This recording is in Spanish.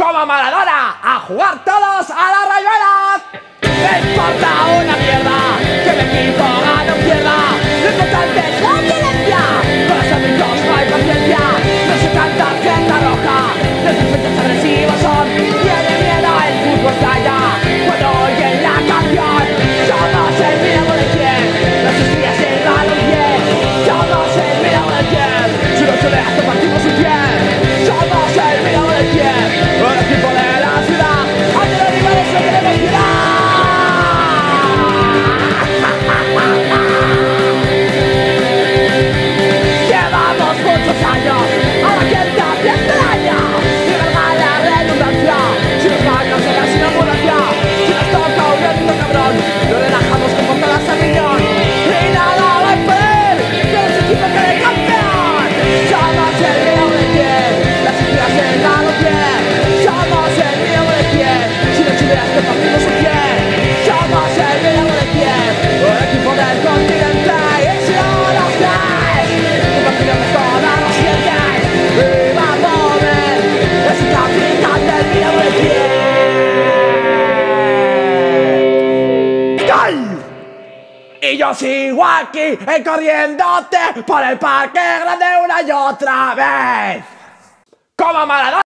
como Maradona, a jugar todos a la rayuela. Me importa una mierda que mi equipo gane o pierda. Lo importante es la violencia. Con los amigos no hay paciencia. No se canta fiesta roja. Los efectos agresivos son. Tiene miedo el fútbol calla. Cuando oyen la canción, somos el miedo de quién. Las estrellas en la bien. Somos el miedo de quién. Si no se le hace partimos un pie. Somos el miedo de quién. El equipo de la ciudad. Ante los rivales no tenemos piedad. Llevamos muchos años, ahora quien también te daña. Y verga la redundancia, si nos ganan será sin ambulancia. Si nos toca un viento cabrón, lo relajamos con portadas al riñón. Y nada va a impedir que los equipos queden campeón. Somos el miedo de quién, las estrellas en la piel. Somos el miedo de quién, si no chileas que partimos un pie. Somos el miedo de quién, el equipo del continente. Y si no los crees, compartiremos todas las sientes. ¡Viva Boben! Es el capitán del miedo de quién. ¡Gol! Y yo sigo aquí, corriéndote por el parque grande una y otra vez. Como Maradona.